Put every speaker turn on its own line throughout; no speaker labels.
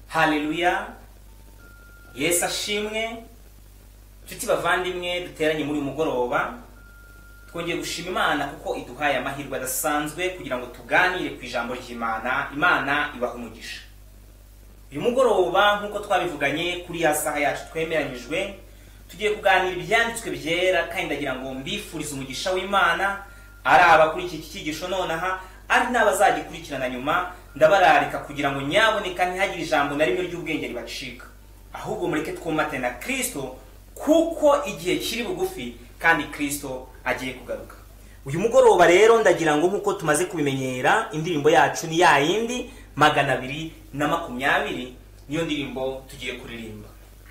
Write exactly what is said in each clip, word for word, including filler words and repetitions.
Haleluya. Yesu ashimwe. Tuti bavandimwe duteranye muri umugoroba. Twongeye gushima Imana kuko iduhaye amahirwe adasanzwe kugira ngo tuganire ku ijambo ry'Imana. Imana ibaha umugisha. Uyu mugoroba nkuko twabivuganye kuri ya saha yacu twemeranyijwe, tugiye kuganira ibyanditswe byera kandi ndagira ngo mbifurize umugisha w'Imana araba kuri iki kigisho nonaha ari n'abazagikurikirana nyuma. Ndabararika kugira ngo nyaboneka ntihagire ijambo na rimwe ry'ubwenge ribacika, ahubwo mureke twumate na Kristo kuko igihe kiri bugufi kandi Kristo agiye kugaruka. Uyu mugoroba rero ndagira ngo nkuko tumaze kubimenyera, indirimbo yacu ni ya yindi magana abiri na makumyabiri, niyo ndirimbo tugiye kuririmba.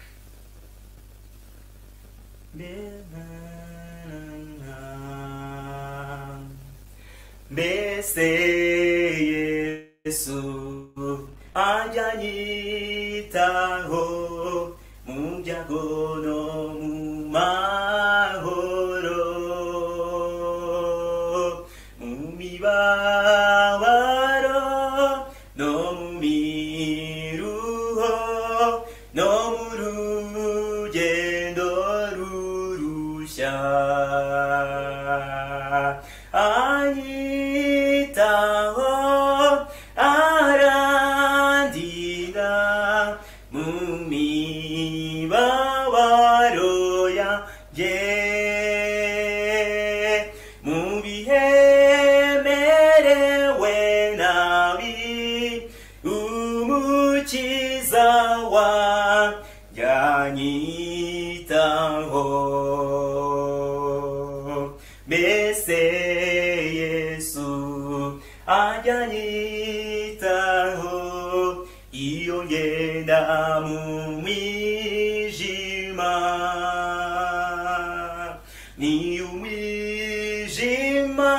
Mbese Yesu ajyanyitaho mu byago no mu mahoro, mu mibabaro no mu miruho no mu rugendo rurushya, anyitaho arandinda mu mibabaro yanjye, mu bihe merewe nabi umukiza wanjye anyitaho. Mbese Yesu ajyanyitaho iyo ngenda mu mwijima, ni umwijima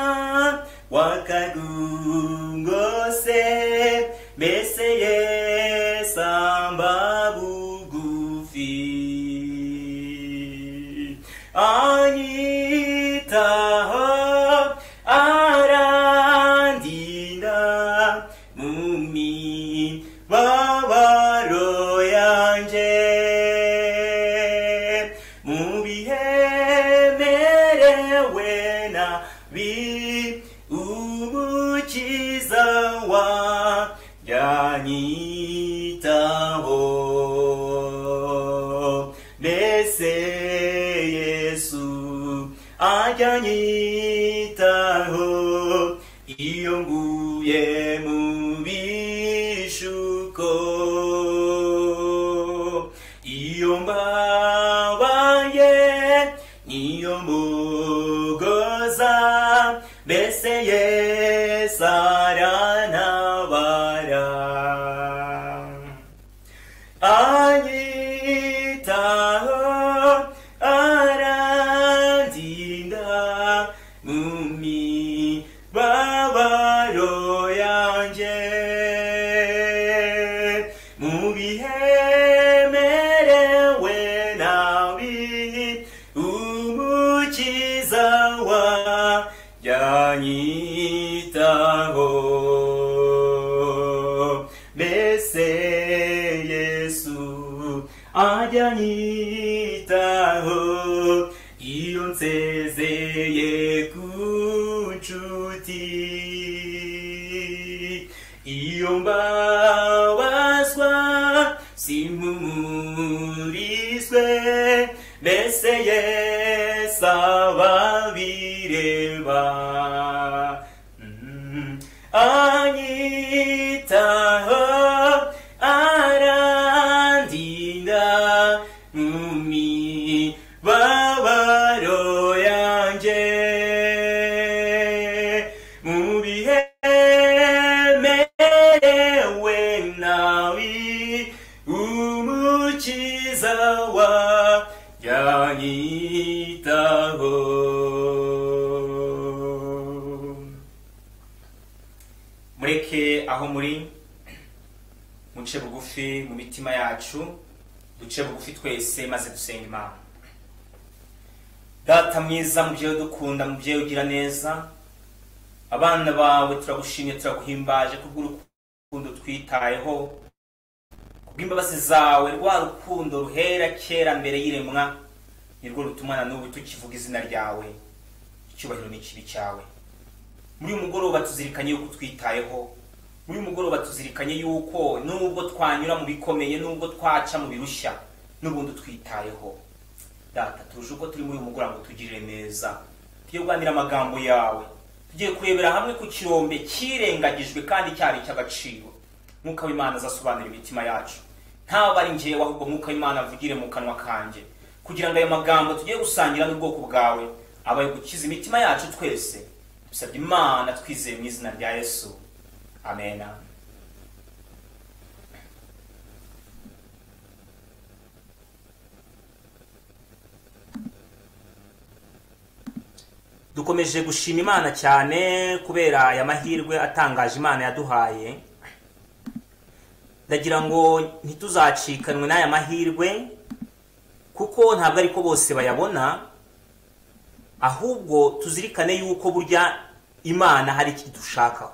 wakagungose, mbese Yesu amba bugufi anyitaho arandinda mu mibabaro yanjye, mu bihe merewe nabi umukiza wanjye anyitaho. Mbese Yesu ajyanyitaho iyo nguye mu bishuko, iyo mbabaye niyo mbogoza, mbese Yesu arantabara anyitaho arandinda mu mibabaro yanjye, mu bihe merewe nabi umukiza wanjye anyitaho. Mbese Yesu ajyanyitaho iyo nsezeye ku nshuti, iyo mbabazwa simpumurizwe, mbese Yesu ababireba anyitaho arandinda mu mibabaro yanjye, mu bihe merewe nabi umukiza wanjye anyitaho. Mureke aho muri muce bugufi mu mitima yacu, duce bugufi twese maze dusenga Imana. Data mwiza, mubyeyi dukunda, mubyeyi ugira neza, abana bawe turagushimye turaguhimbaje kubw'urukundo twitayeho, bw'imbabazi zawe, rwa rukundo ruhera kera mbere y'iremwa nirwo rutuma na n'ubu tukivuga izina ryawe, icyubahiro n'ikibi cyawe. Muri uyu mugoroba tuzirikanye yuko twitayeho, muri uyu mugoroba tuzirikanye yuko nubwo twanyura mu bikomeye, nubwo twaca mu birushya, n'ubundi twitayeho. Data, tuje uko turi muri uyu mugoroba ngo tugirire neza, tugiye kuganira amagambo yawe, tugiye kurebera hamwe ku kirombe kirengagijwe kandi cyari cy'agaciro. Mwuka w'Imana azasobanura imitima yacu, ntabwo ari njyewe ahubwo Mwuka w'Imana avugire mu kanwa kanjye, kugira ngo ayo magambo tugiye gusangira n'ubwoko bwawe abaye gukiza imitima yacu twese. Dusabye Imana twizeye mu izina rya Yesu, amen. Dukomeje gushima Imana cyane kubera aya mahirwe atangaje Imana yaduhaye. Ndagira ngo ntituzacikanwe n'aya mahirwe, kuko ntabwo ariko bose bayabona, ahubwo tuzirikane yuko burya Imana hari ikidushakaho.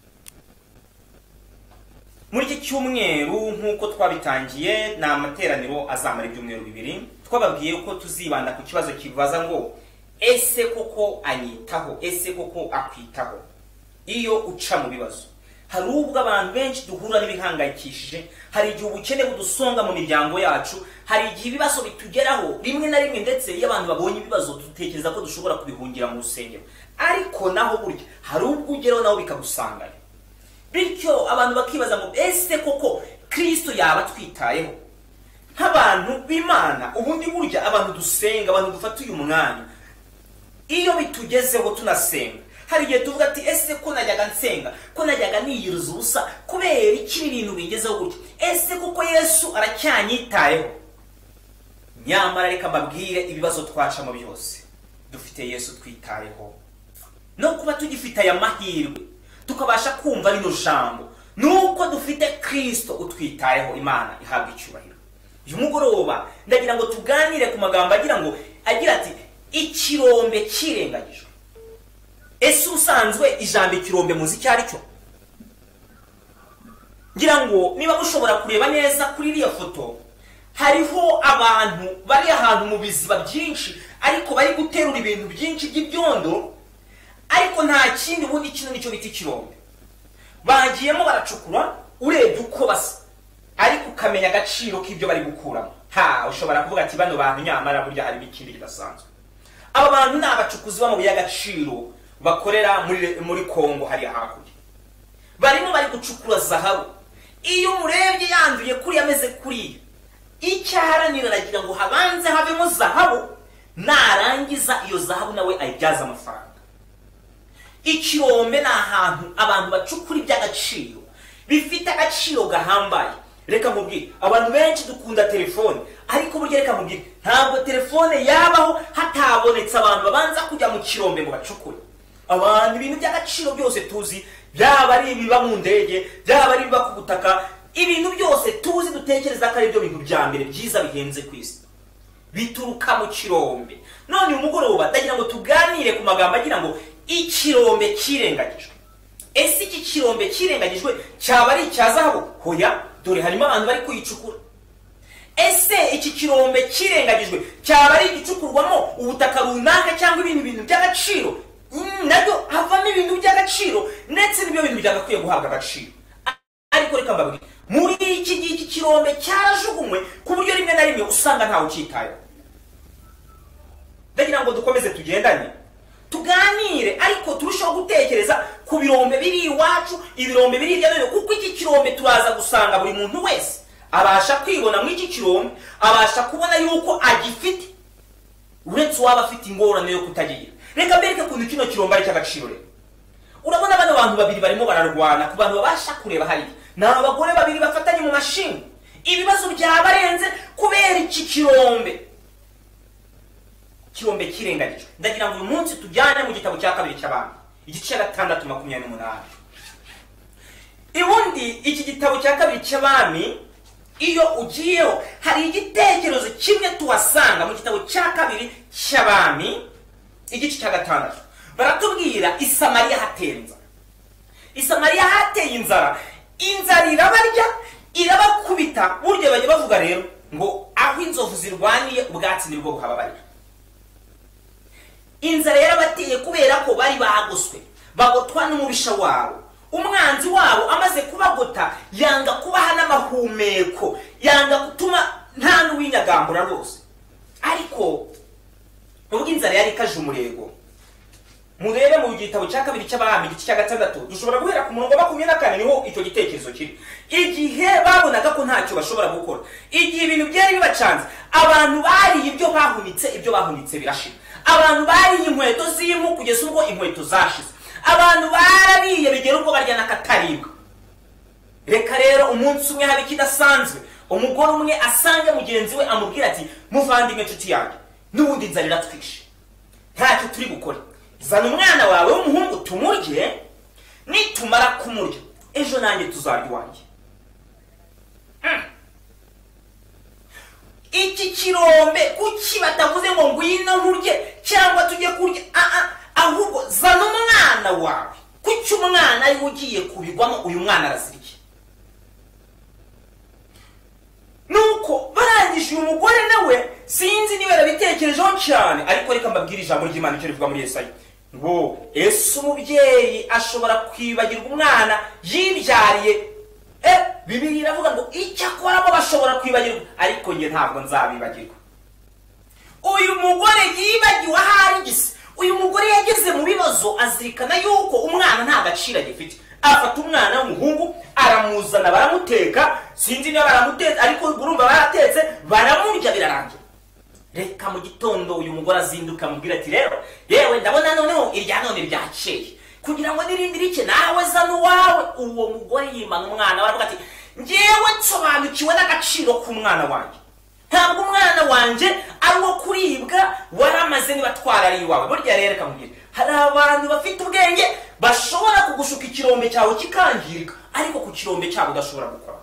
Muri iki cyumweru nk'uko twabitangiye, ni amateraniro azamara ibyumweru bibiri. Twababwiye ko tuzibanda ku kibazo kibaza ngo ese koko anyitaho, ese koko akwitaho iyo uca mu bibazo. Hari ubwo abantu benshi duhura n'ibihangayikishije, hari igihe ubukene budusonga mu miryango yacu, hari igihe ibibazo bitugeraho rimwe na rimwe, ndetse iyo abantu babonye ibibazo dutekereza ko dushobora kubihungira mu rusengero, ariko naho burya hari ubwo ugeraho naho bikagusangana. Bityo abantu bakibaza ngo ese koko Kristo yaba twitayeho nk'abantu b'Imana? Ubundi burya abantu dusenga, abantu dufata uyu mwanya, iyo bitugezeho tunasenga, hari igihe tuvuga ati ese ko najyaga nsenga, ko najyaga niyiruza ubusa, kubera iki ibintu bingezeho gutya? Ese kuko Yesu aracyanyitayeho? Nyamara reka mbabwire, ibibazo twacamo byose dufite Yesu twitayeho. No kuba tugifite aya mahirwe tukabasha kumva rino jambo, nuko dufite Kristo utwitayeho. Imana ihabwa icyubahiro. Uyu mugoroba ndagira ngo tuganire ku magambo agira ngo agira ati ikirombe kirengagijwe. Ese usanzwe ijambo ikirombe muzi icyo ari cyo? Ngira ngo niba mushobora kureba neza kuri iriya foto, hariho abantu bari ahantu mu biziba byinshi, ariko bari guterura ibintu byinshi by'ibyondo, ariko nta kindi, ubundi kino nicyo bita ikirombe. Bagiyemo baracukura, urebye uko basa, ariko ukamenya agaciro k'ibyo bari gukuramo. Ha, ushobora kuvuga ati bano bantu nyamara burya hari ikindi kidasanzwe. Aba bantu ni abacukuzi b'amabuye y'agaciro bakorera muri muri Kongo hariya hakurya. Barimo bari gucukura zahabu. Iyo murebye yanduye kuri yameze kuri, icyaharanira aragira ngo habanze havemo zahabu, narangiza iyo zahabu nawe ayibyaza amafaranga. Ikirombe ni ahantu abantu bacukura iby'agaciro, bifite agaciro gahambaye. Reka mubwire, abantu benshi dukunda telefone, ariko burya reka mubwire, ntabwo telefone yabaho hatabonetse abantu babanza kujya mu kirombe ngo bacukure. Abantu ibintu by'agaciro byose tuzi, byaba ari ibiba mu ndege, byaba ari ibiba ku butaka, ibintu byose tuzi dutekereza ko ari byo bintu bya mbere byiza bihenze ku isi, bituruka mu kirombe. None umugoroba ndagira ngo tuganire ku magambo agira ngo ikirombe kirengagijwe. Ese iki kirombe kirengagijwe cyaba ari icya zahabu? Hoya, dore harimo abantu bari kuyicukura. Ese iki kirombe kirengagijwe cyaba ari igicukurwamo ubutaka runaka cyangwa ibintu bintu by'agaciro? Nabyo havamo ibintu by'agaciro, ndetse n'ibyo bintu byagakwiye guhabwa agaciro. Ariko reka mbabwire, muri iki gihe iki kirombe cyarajugunywe ku buryo rimwe na rimwe usanga ntawe ucyitayeho. Ndagira ngo dukomeze tugendane, tuganire, ariko turushaho gutekereza ku birombe biri iwacu, ibirombe biri hirya no hino, kuko iki kirombe turaza gusanga buri muntu wese abasha kwibona muri iki kirombe, abasha kubona yuko agifite, uretse waba afite ingorane yo kutagira. Reka mbereke kuntu kino kirombe ari cy'agaciro rero. Urabona bano bantu babiri barimo bararwana, ku bantu babasha kureba hariya, ni abagore babiri bafatanye mu mashini. Ibibazo byabarenze kubera iki kirombe. Kirombe kirengagijwe. Ndagira ngo uyu munsi tujyane mu gitabo cya kabiri cy'Abami, igice cya gatandatu makumyabiri n'umunani. Ibundi iki gitabo cya kabiri cy'Abami, iyo ugiyeho hari igitekerezo kimwe tuwasanga mu gitabo cya kabiri cy'Abami, igice cya gatandatu. Baratubwira i Samariya hateye inzara. I Samariya hateye inzara, inzara irabarya, irabakubita. Burya bajya bavuga rero ngo aho inzovu zirwaniye ubwatsi nibwo buhababarira. Inzara yarabateye kubera ko bari bagoswe, bagotwa n'umubisha wabo. Umwanzi wabo amaze kubagota yanga kubaha n'amahumeko, yanga gutuma nta n'uwinyagambura rwose. Ariko ubwo inzara yari ikaje umurego, murebe mu gitabo cya kabiri cy'Abami igice cya gatandatu, dushobora guhera ku murongo wa makumyabiri na kane niho icyo gitekerezo kiri. Igihe babonaga ko ntacyo bashobora gukora, igihe ibintu byari bibacanze, abantu bari ibyo bahunitse, ibyo bahunitse birashira. Abantu bari inkweto z'impu kugeza ubwo inkweto zashize. Abantu barabiye bigera ubwo barya n'akataribwa. Reka rero umunsi umwe habe kidasanzwe, umugore umwe asange mugenzi we amubwira ati, muvandimwe nshuti yanjye, n'ubundi inzara iratwishe, ntacyo turi gukora. Zana umwana wawe w'umuhungu tumurye, nitumara kumurya ejo nanjye tuzarya iwanjye. Hmm. Iki kirombe kuki batavuze ngo ngwino nkurye cyangwa tujye kurya? Ah, ahubwo zana umwana wawe. Kuki umwana ari ugiye kubigwamo? Uyu mwana arazirike. Nuko barangije uyu mugore nawe sinzi niba yarabitekerejeho cyane, ariko reka mbabwire ijambo ry'Imana icyo rivuga muri Yesaya ngo ese umubyeyi ashobora kwibagirwa umwana yibyariye? Eh, Bibiliya iravuga ngo icyo akoramo bashobora kwibagirwa, ariko nge ntabwo nzabibagirwa. Uyu mugore yibagiwe ahari gise. Uyu mugore yageze mu bibazo azirikana yuko umwana nta gaciro agifite. Afata umwana w'umuhungu aramuzana, baramuteka, sinzi niba baramutetse ariko urumva baratetse, baramurya birarangira. Reka mu gitondo uyu mugore azinduka amubwira ati, rero yewe ndabona noneho irya none ryaceye, kugira ngo nirindi rike nawe zana uwawe. Uwo mugore yimana umwana we, ati ngewe nsobanukiwe n'agaciro k'umwana wanjye, ntabwo umwana wanjye ari uwo kuribwa, waramaze niba twarari iwawe. Burya rero reka mubwire, hari abantu bafite ubwenge bashobora kugushuka ikirombe cyawe kikangirika, ariko ku kirombe cyabo udashobora gukora.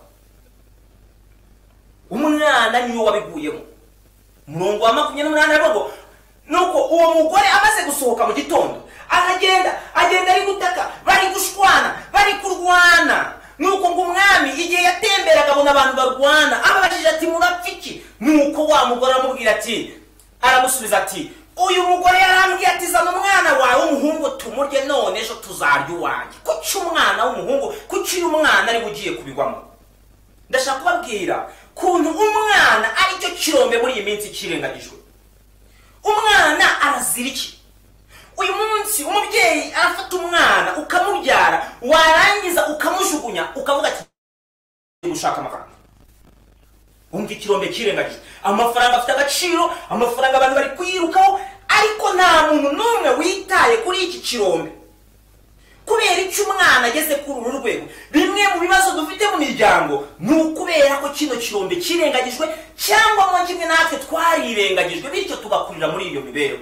Umwana niyo wabiguyemo. Murongo wa makumyabiri n'umunani aravuga nuko uwo mugore amaze gusohoka mu gitondo, aragenda agenda ari gutaka, bari gushwana, bari kurwana. Nuko ngo umwami igihe yatemberaga abona abantu barwana, ababajije ati murapfa iki? Nuko wa mugore amubwira ati, aramusubiza ati, uyu mugore yarambwiye ati zana umwana wawe w'umuhungu tumurye none ejo tuzarya uwanjye. Kuki umwana w'umuhungu? Kuki uyu mwana ari ugiye kubigwamo? Ndashaka kubabwira kuntu umwana ari cyo kirombe muri iyi minsi kirengagijwe. Umwana arazira iki? Uyu munsi umubyeyi arafata umwana ukamubyara, warangiza ukamujugunya, ukavuga ati gushaka amafaranga. Umva ikirombe kirengagijwe. Amafaranga afite agaciro, amafaranga abantu bari kuyirukaho, ariko nta muntu n'umwe witaye kuri iki kirombe. Kubera icyo umwana ageze kuri uru rwego, bimwe mu bibazo dufite mu miryango ni ukubera ko kino kirombe kirengagijwe, cyangwa mu kimwe natwe twarirengagijwe, bityo tugakurira muri iyo mibereho.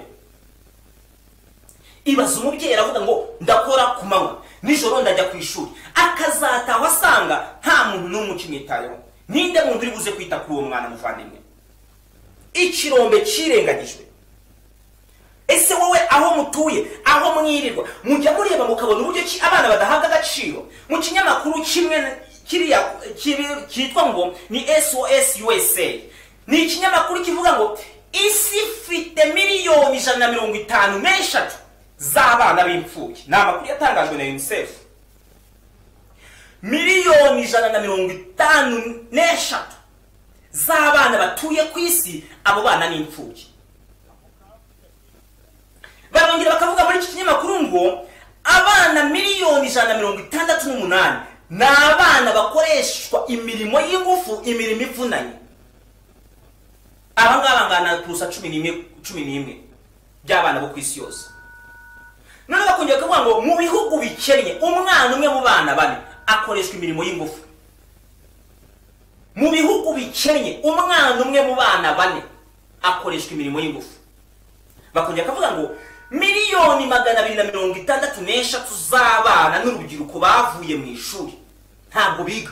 Ibaza umubyeyi aravuga ngo ndakora ku manywa, nijoro ndajya ku ishuri, akazataha asanga nta muntu n'umwe ukimwitayeho. Ninde muntu uri buze kwita kuri uwo mwana muvandimwe? Ikirombe kirengagijwe. Ese wowe aho mutuye, aho mwirirwa, mujya mureba mukabona uburyo ki abana badahabwa agaciro? Mu kinyamakuru kimwe kiriya kitwa ngo ni S O S U S A, ni ikinyamakuru kivuga ngo isi ifite miliyoni ijana na mirongo itanu n'eshatu z'abana b'imfubyi. Ni amakuru yatangajwe na UNICEF. Miliyoni ijana na mirongo itanu n'eshatu z'abana batuye ku isi, abo bana ni imfubyi. Barongera bakavuga muri iki kinyamakuru ngo abana miliyoni ijana na mirongo itandatu n'umunani ni abana bakoreshwa imirimo y'ingufu, imirimo ivunanye. Aba ngaba ngana kurusa cumi n'imwe cumi n'imwe by'abana bo ku isi yose. None bakongera bakavuga ngo mu bihugu bikennye umwana umwe mu bana bane akoreshwa imirimo y'ingufu. Mu bihugu bikennye umwana umwe mu bana bane akoreshwa imirimo y'ingufu. Bakongera bakavuga ngo miliyoni magana abiri na mirongo itandatu n'eshatu z'abana n'urubyiruko bavuye mu ishuri ntabwo biga.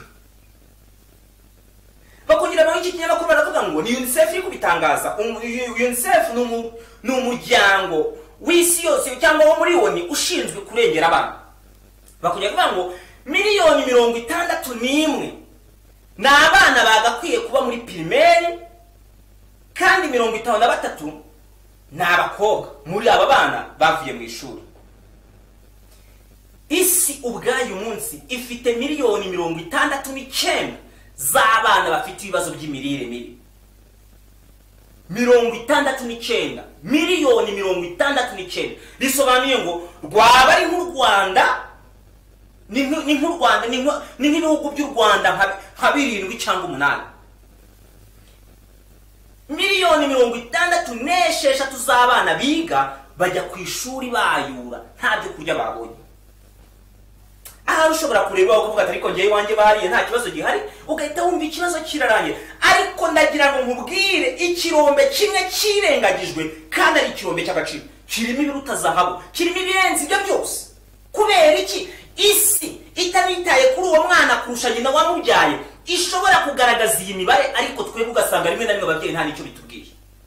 Bakongera muri iki kinyamakuru baravuga ngo ni UNICEF iri kubitangaza. UNICEF ni umuryango w'isi yose cyangwa wo muri ONU ushinzwe kurengera abana. Bakongera kuvuga ngo miliyoni mirongo itandatu n'imwe ni abana bagakwiye kuba muri primaire, kandi mirongo itanu na batatu ni abakobwa muri aba bana bavuye mu ishuri. Isi ubwayo munsi ifite miliyoni mirongo itandatu n'icyenda z'abana bafite ibibazo by'imirire mibi. mirongo itandatu n'icyenda, miliyoni mirongo itandatu n'icyenda. Risobanuye ngo rwaba ari nk'u Rwanda, ni nk'u Rwanda, ni nk'ibihugu by'u Rwanda nka birindwi cyangwa umunani. Miliyoni mirongo itandatu n'esheshatu z'abana biga bajya ku ishuri bayura nta byo kurya babonye. Aha ushobora kureba ukavuga ati ariko ngiye iwanjye bariye nta kibazo gihari, ugahita wumva ikibazo kirarangiye. Ariko ndagira ngo nkubwire ikirombe kimwe kirengagijwe kandi ari ikirombe cy'agaciro, kirimo ibiruta zahabu, kirimo ibirenze ibyo byose. Kubera iki? Isi itanitaye kuri uwo mwana kurusha nyina wamubyaye ishobora kugaragaza iyi mibare, ariko twebwe ugasanga rimwe na rimwe ababyeyi nta nicyo bitubwiye.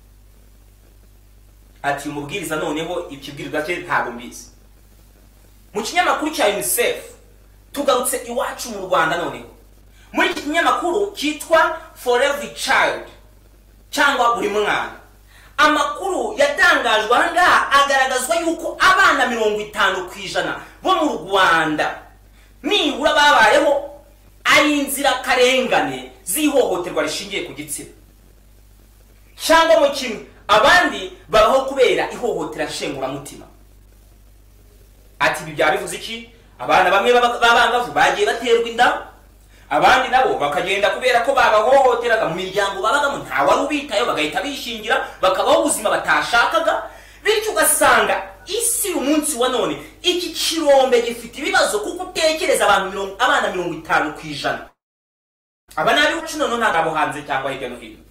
Ati umubwiriza noneho ikibwirizwa cye ntabwo mbizi. Mu kinyamakuru cya UNICEF tugarutse iwacu mu Rwanda noneho, muri iki kinyamakuru cyitwa For Every Child cyangwa buri mwana, amakuru yatangajwe aha ngaha agaragazwa yuko abana mirongo itanu ku ijana bo mu Rwanda nibura babayeho ari inzirakarengane z'ihohoterwa rishingiye ku gitsina, cyangwa mu kimwe abandi babaho kubera ihohotera nshinguramutima. Ati ibi byabivuze iki? Abana bamwe b'abangavu bagiye baterwa inda, abandi nabo bakagenda kubera ko babahohoteraga mu miryango babagamo nta wari ubitayo, bagahita bishingira bakabaho ubuzima batashakaga. Bityo ugasanga isi umunsi wa none iki kirombe gifite ibibazo, kuko utekereza abantu abana mirongo itanu ku ijana aba nabi ucu none ntabwo hanze cyangwa hirya no hino.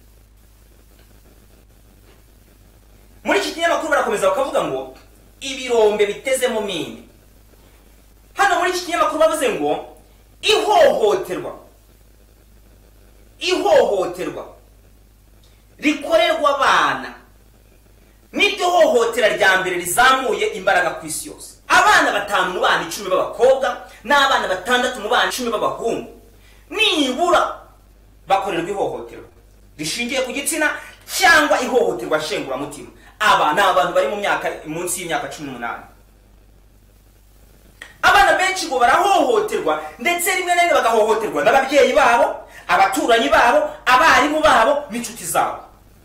Muri iki kinyamakuru barakomeza bakavuga ngo ibirombe bitezemo mine. Hano muri iki kinyamakuru bavuze ngo ihohoterwa ihohoterwa rikorerwa abana niryo hohotera rya mbere rizamuye imbaraga ku isi yose. Abana batanu mu bana icumi b'abakobwa n'abana batandatu mu bana icumi b'abahungu nibura bakorerwa ihohoterwa rishingiye ku gitsina cyangwa ihohoterwa nshinguramutima. Aba ni abantu bari mu myaka munsi y'imyaka cumi n'umunani. Abana benshi ngo barahohoterwa, ndetse rimwe na rimwe bagahohoterwa n'ababyeyi babo, abaturanyi babo, abarimu babo n'inshuti zabo.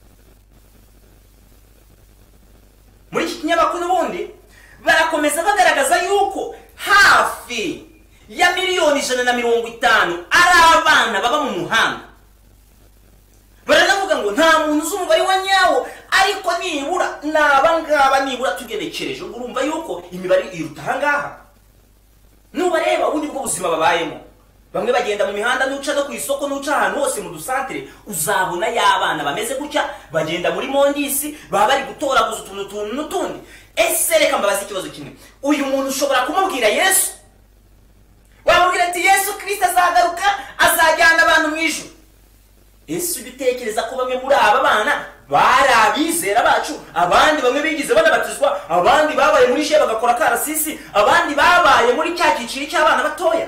Muri iki kinyamakuru ubundi barakomeza bagaragaza yuko hafi ya miliyoni ijana na mirongo itanu ari abana baba mu muhanda. Baranavuga ngo nta muntu uzi umubare wa nyawo, ariko nibura n'abangaba nibura tugenekereje urumva yuko imibare iruta aha ngaha. Nubareba ubundi bwo buzima babayemo, bamwe bagenda mu mihanda n'uca no ku isoko n'uca ahantu hose mu dusantere, uzabona y'abana bameze gutya bagenda muri mondisi baba bari gutoraguza utuntu tuntu n'utundi. Ese reka mbabaza ikibazo kimwe, uyu muntu ushobora kumubwira Yesu? Wamubwira ati Yesu Kristo azagaruka azajyana abantu mu ijuru? Ese ubitekereza ko bamwe muri aba bana bari abizera bacu, abandi bamwe bigize banabatizwa, abandi babaye muri she bagakora karasisi, abandi babaye muri cya kiciri cy'abana batoya?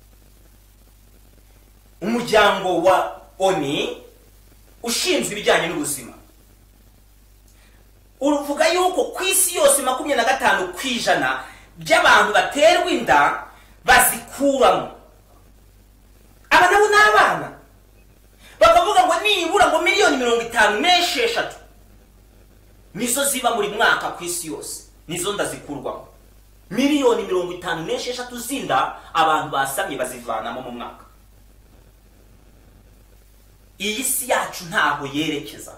Umuryango wa ONU ushinzwe ibijyanye n'ubuzima uruvuga yuko ku isi yose makumyabiri na gatanu ku ijana by'abantu baterwa inda bazikuramo. Aba nabo ni abana. Bakavuga ngo nibura ngo miliyoni mirongo itanu n'esheshatu nizo ziba muri mwaka ku isi yose, nizo ndazikurwamo. Miliyoni mirongo itanu n'esheshatu zinda abantu basamye bazivanamo mu mwaka. Iyi si yacu ntaho yerekeza.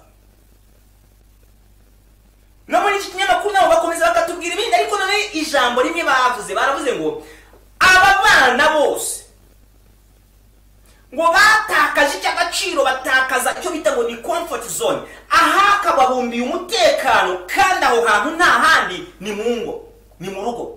No muri iki kinyamakuru nabo bakomeza bakatubwira ibindi, ariko none ijambo rimwe bavuze, baravuze ngo aba bana bose ngo batakaje icy'agaciro, batakaza icyo bita ngo ni comfort zone. Aha kababumbiye umutekano, kandi aho hantu nta handi ni mu ngo, ni mu rugo.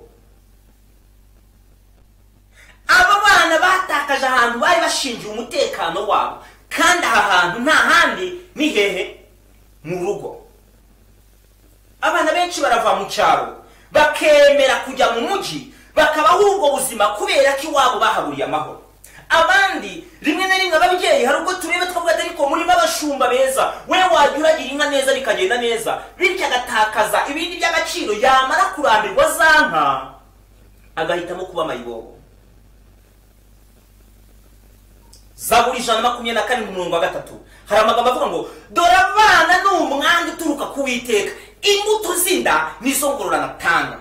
Aba bana batakaje ahantu bari bashingiye umutekano wabo, kandi aha hantu nta handi ni hehe? Mu rugo. Abana benshi barava mu cyaro bakemera kujya mu mujyi bakabaho ubwo buzima kubera ko iwabo bahaburiye amahoro. abandi rimwe na rimwe ababyeyi hari ubwo turebe twavuga ati ariko muri babashumba beza we wajuragira inka neza bikagenda neza bityo agatakaza ibindi by'agaciro yamara kurambirwa zanka agahitamo kuba mayibobo. Zaburi ijana na makumyabiri na karindwi umurongo wa gatatu hari amagambo avuga ngo dore abana ni umwanda uturuka ku Uwiteka, imbuto z'inda nizo ngororanatanga.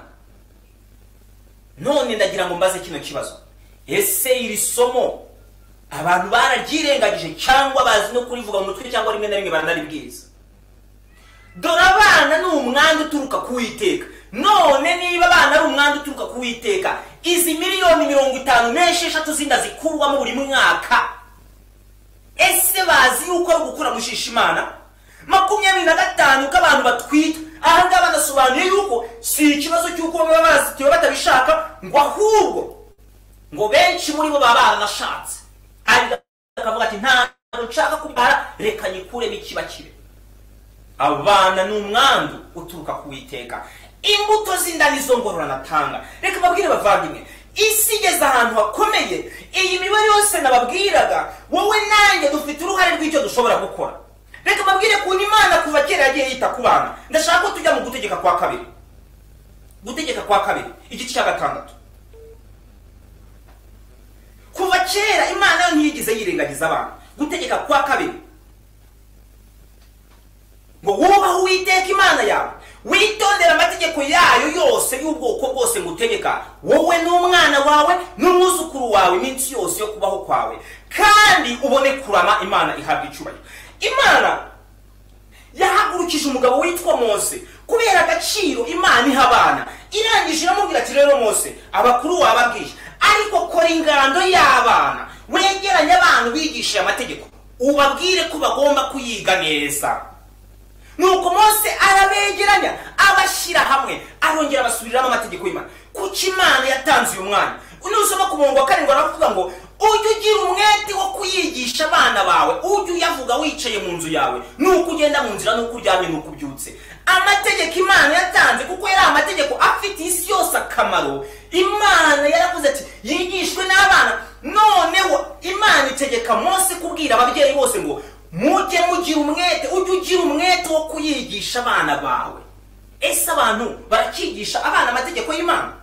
None ndagira ngo mbaze kino kibazo, ese iri somo abantu bararyirengagije cyangwa bazi no kurivuga mu mutwe cyangwa rimwe na rimwe baranaribwiza? Dore abana ni umwanda uturuka ku Uwiteka. None niba abana ari umwanda uturuka ku Uwiteka, izi miliyoni mirongo itanu n'esheshatu z'inda zikurwamo buri mwaka, ese bazi yuko ari gukura mushisha Imana? makumyabiri na gatanu ko abantu batwita aha ngaha banasobanuye yuko si ikibazo cy'uko baba bazitiwe batabishaka, ngo ahubwo ngo benshi muri bo baba baranashatse, akavuga ati ntabwo nshaka kubyara reka nyikuremo ikiba kibe. Abana ni umwandu uturuka ku Uwiteka, imbuto z'inda nizo ngororanatanga. Reka babwire bavandimwe, isi igeze ahantu hakomeye. Iyi mibare yose nababwiraga wowe nanjye dufite uruhare rw'icyo dushobora gukora. Reka babwire ku Imana kuva kera yagiye yita ku bana. Ndashaka ko tujya mu gutegeka kwa kabiri, gutegeka kwa kabiri igice cya gatandatu. Kuva kera Imana yo ntiyigize yirengagiza abana. Gutegeka kwa kabiri ngo wubahe Uwiteka Imana yawe, witondera amategeko yayo yose y'ubwoko bwose ngutegeka wowe n'umwana wawe n'umwuzukuru wawe iminsi yose yo kubaho kwawe, kandi ubone kurama Imana ihabwa icyubahiro. Imana yahagurukije umugabo witwa Mose kubera agaciro Imana iha abana. Irangije iramubwira ati rero Mose, abakuru wababwije, ariko kora ingando y'abana, wegeranye abantu bigishe amategeko, ubabwire ko bagomba kuyiga neza. Nuko Mose arabegeranya abashyira hamwe, arongera abasubiriramo amategeko y'Imana. Kuki Imana yatanze uyu mwanya? Unusoma ku murongo wa karindwi aravuga ngo ujye ugira umwete wo kuyigisha abana bawe, ujye uyavuga wicaye mu nzu yawe, nuko ugenda mu nzira, nuko uryamye, nuko ubyutse. Amategeko Imana yatanze kuko yari amategeko afite isi yose akamaro. Imana yaravuze ati yigishwe n'abana. Noneho Imana itegeka Mose kubwira ababyeyi bose ngo mujye mugira umwete, ujye ugira umwete wo kuyigisha abana bawe. Ese abantu barakigisha abana amategeko y'Imana?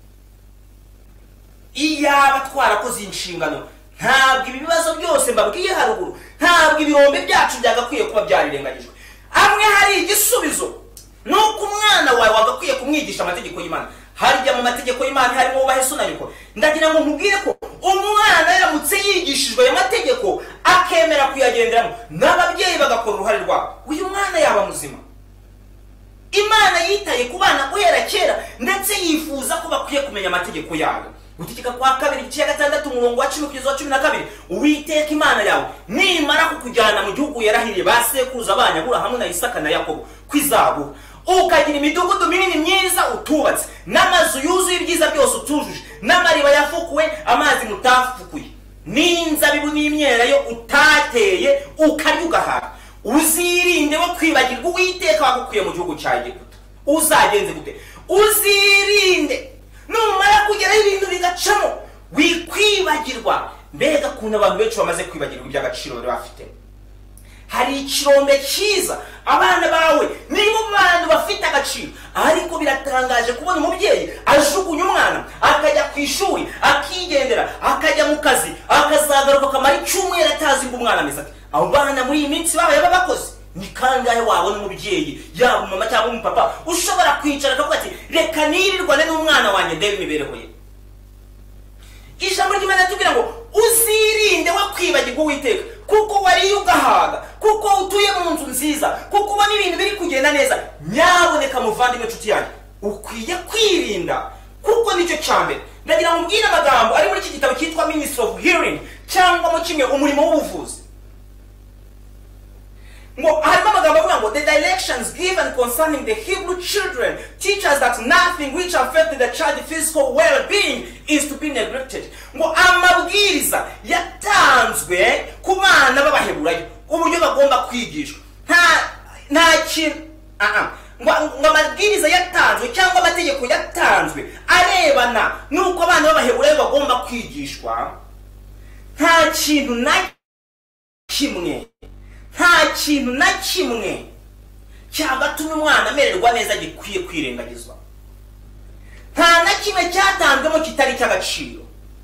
Iyaba twarakoze inshingano, ntabwo ibi bibazo byose mbabwiye haruguru, ntabwo ibirombe byacu byagakwiye kuba byarirengagijwe. Hamwe hari igisubizo, nuko umwana wawe wagakwiye kumwigisha amategeko y'Imana. Harya mu mategeko y'Imana harimo wubahe so na nyoko. Ndagira ngo nkubwire ko umwana yaramutse yigishijwe ayo mategeko akemera kuyagenderamo, n'ababyeyi bagakora uruhare rwabo, uyu mwana yaba muzima. Imana yitaye ku bana guhera kera, ndetse yifuza ko bakwiye kumenya amategeko yayo. Gutegeka kwa kabiri igice cya gatandatu umurongo wa cumi kugeza wa cumi na kabiri, Uwiteka Imana yawe nimara kukujyana mu gihugu yarahiriye ba sekuruza banyu Aburahamu na Isaka na Yakobo kw'izabura, ukagira imidugudu minini myiza utubatse, n'amazu yuzuye ibyiza byose utujuje, n'amariba yafukuwe amazi mutafukuye, n'inzabibu n'imyelayo utateye ukarya ugahaga, uzirinde wo kwibagirwa Uwiteka wagukuye mu gihugu cya Egiputa. Uzagenze gute? Uzirinde numara kugeraho ibintu bigacamo wikwibagirwa. Mbega kuntu abantu benshi bamaze kwibagirwa iby'agaciro bari bafite. Hari ikirombe cyiza, abana bawe nibo bantu bafite agaciro, ariko biratangaje kubona umubyeyi ajugunya umwana akajya ku ishuri akigendera, akajya mu kazi, akazagaruka akamara icyumweru atazi ngo umwana ameze ati. Abo bana muri iyi minsi babaye babakoze. Ni kangahe wabona umubyeyi yaba umama cyangwa umupapa ushobora kwicara akavuga ati reka nirirwane n'umwana wanjye ndebe imibereho ye? Ijambo ry'Imana tubwira ngo uzirinde wo kwibagirwa Uwiteka, kuko wariye ugahaga, kuko utuye mu nzu nziza, kuko ubona ibintu biri kugenda neza. Nyaboneka muvandimwe nshuti yanjye, ukwiye kwirinda, kuko nicyo cyambere. Ndagira ngo mbwire amagambo ari muri iki gitabo cyitwa Ministry of Healing, cyangwa mu kimwe umurimo w'ubuvuzi. Ngo harimo amagambo avuga ngo the directions given concerning the Hebrew children teach us that nothing which affects the child's physical well-being is to be neglected. Ngo amabwiriza yatanzwe ku bana b'Abaheburayo uburyo bagomba kwigishwa, nta nta kintu aha ngo amabwiriza yatanzwe cyangwa amategeko yatanzwe arebana nuko abana b'Abaheburayo bagomba kwigishwa nta kintu na kimwe nta kintu na kimwe cyagatuma umwana amererwa neza gikwiye kwirengagizwa. Nta na kimwe cyatanzwemo kitari cy'agaciro.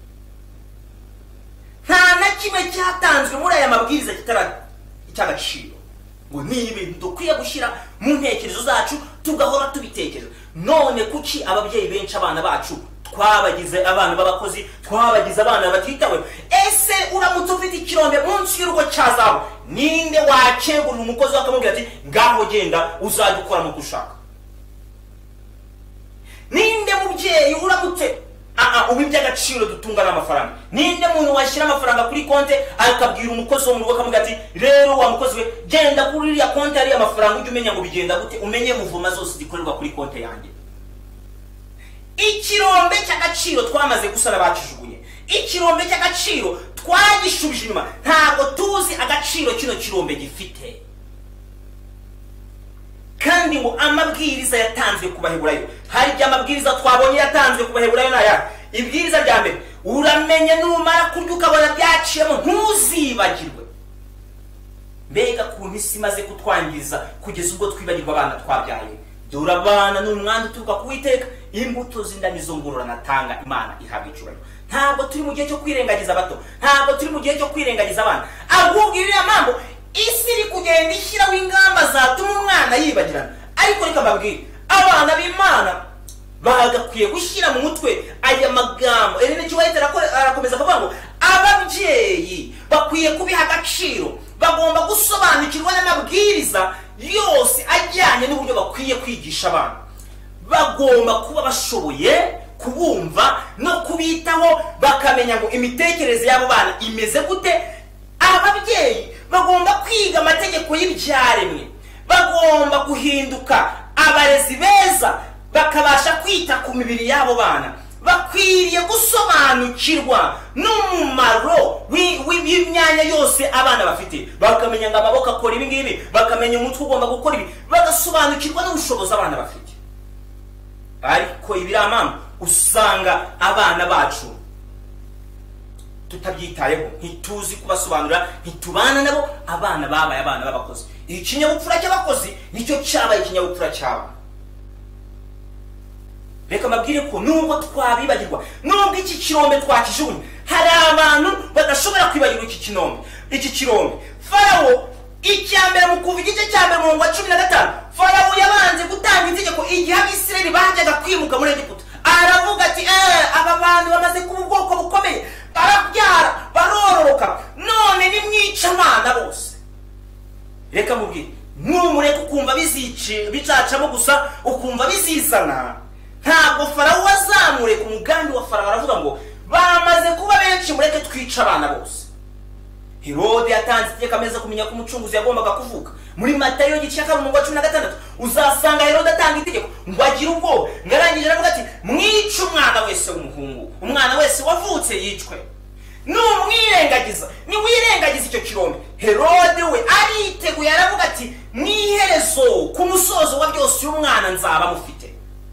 Nta na kimwe cyatanzwe muri aya mabwiriza kitari icy'agaciro. Ngo ni ibintu dukwiye gushyira mu ntekerezo zacu tugahora tubitekereza. None kuki ababyeyi benshi abana bacu twabagize abana b'abakozi, twabagize abana batitawe? Ese uramutse ufite ikirombe munsi y'urugo cyazawe, ninde wakegurira umukozi akamubwira ati ngaho genda uzadukora mu gushaka? Ninde mubyeyi uramutse aha ubu by'agaciro dutunga n'amafaranga? Ninde muntu washyira amafaranga kuri konte akabwira umukozi wo mu rugo akamubwira ati rero wa mukozi we genda kuri iriya konte ari amafaranga ujye umenya ngo bigenda gute, umenye muvuma zose zikorerwa kuri konte yanjye? Ikirombe cy'agaciro twamaze gusara bakijugunye. Ikirombe cy'agaciro twagishubije inyuma. Ntabwo tuzi agaciro kino kirombe gifite. Kandi ngo amabwiriza yatanzwe ku Baheburayo, hari ibyo amabwiriza twabonye yatanzwe ku Baheburayo naya. Ibwiriza rya mbere, uramenye numara kurya ukabona byaciyemo ntuzibagirwe. Mbega kuntu isi imaze kutwangiza kugeza ubwo twibagirwa abana twabyaye. Dore abana n'umwanda uturuka ku Uwiteka, imbuto z'indani zo ngororanatanga Imana ihabwa icyubahiro. Ntabwo turi mu gihe cyo kwirengagiza abato, ntabwo turi mu gihe cyo kwirengagiza abana. Ahubwo iriya mpamvu isi iri kugenda ishyiraho ingamba zatuma umwana yibagirana. Ariko reka mbabwire, abana b'Imana bagakwiye gushyira mu mutwe aya magambo. Ellen G. White arakomeza akavuga ngo ababyeyi bakwiye kubiha agaciro, bagomba gusobanukirwa n'amabwiriza yose ajyanye n'uburyo bakwiye kwigisha abana. Bagomba kuba bashoboye kubumva no kubitaho, bakamenya ngo imitekerereze y'abo bana imeze gute. Ababyeyi bagomba kwiga amategeko y'ibyaremwe, bagomba guhinduka abarezi beza, bakabasha kwita ku mibiri y'abo bana. Bakwiriye gusobanukirwa n'umumaro w'imyanya yose abana bafite, bakamenya ngo amaboko akora ibi ngibi, bakamenya umutwe ugomba gukora ibi, bagasobanukirwa n'ubushobozi abana bafite. Ariko ibiramama usanga abana bacu tutabyitayeho, ntituzi kubasobanurira, ntitubana nabo. Abana babaye abana b'abakozi. Ikinyabupfura cy'abakozi nicyo cyabaye ikinyabupfura cy'abana. Reka mbabwire ko nubwo twabibagirwa, nubwo iki kirombe twakijugunye, hari abantu badashobora kwibagirwa iki kinombe. Iki kirombe Farawo icyambere mu kuva igice cyambere mu wa cumi na gatanu, Farawo yabanze gutanga itegeko igihe Abisirayeli bajyaga kwimuka muri Egiputa. Aravuga ati eh aba bantu bamaze kuba ubwoko bukomeye, barabyara barororoka, none nimwica abana bose. Reka mubwire, numureka ukumva bizice bicacamo gusa ukumva bizizana. Ntabwo Farawo wazamure ku mugambi wa Farawo, aravuga ngo bamaze kuba benshi mureke twica abana bose. Herode yatanze itegeko ameza kumenya ko umucunguzi yagombaga kuvuka. Muri Matayo igice cya kabiri cumi na gatandatu uzasanga Herode atanga itegeko ngo agire ubwoba, ngarangije aravuga ati mwice umwana wese w'umuhungu, umwana wese wavutse yicwe. Numwirengagiza, niwirengagiza icyo kirombe, Herode we ariteguye aravuga ati mwiherezo ku musozo wa byose umwana nzaba mufite.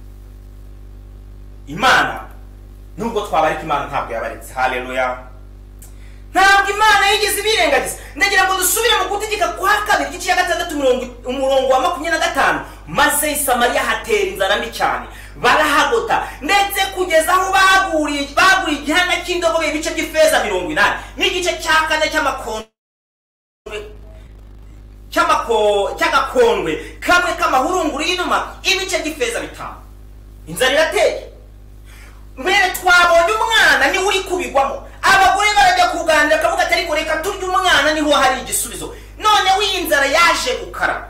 Imana nubwo twabarika, Imana ntabwo yabaretse. Haleluya. Ntabwo Imana yigeze ibirengagiza. Ndagira ngo dusubire mu gutegeka kwa kabiri igice cya gatandatu umurongo wa makumyabiri na gatanu. Maze i Samariya hatera inzara mbi cyane, barahagota, ndetse kugeza aho baguriye baguriye igihanga cy'indogobe ibice by'ifeza mirongo inani n'igice cya kane cy'amakondwe cy'amako cy'agakondwe kamwe k'amahurunguru y'inuma ibice by'ifeza bitanu. Inzara irateye. Mbere twabonye umwana ni uri kubigwamo, abagore barajya kuganira akavuga ati ariko reka turye umwana niho hari igisubizo. None w'inzara yaje gukara.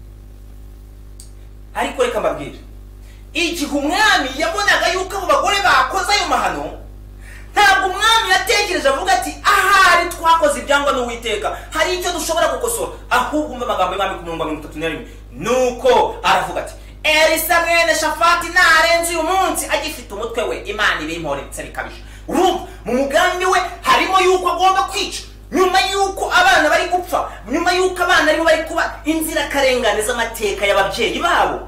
Ariko reka mbabwire, igihe umwami yabonaga yuko abo bagore bakoze ayo mahano, ntabwo umwami yatekereje avuga ati ahari twakoze ibyangwa n'Uwiteka, hari icyo dushobora gukosora. Ahubwo umva amagambo y'Umwami ku murongo wa mirongo itatu na rimwe, nuko aravuga ati Elisa mwene Shafati narenze uyu munsi agifite umutwe we, Imana ibimporetse rikabije. Urumva mu mugambi we harimo yuko agomba kwica, nyuma yuko abana bari gupfa, nyuma yuko abana aribo bari kuba inzira karengane z'amateka y'ababyeyi babo.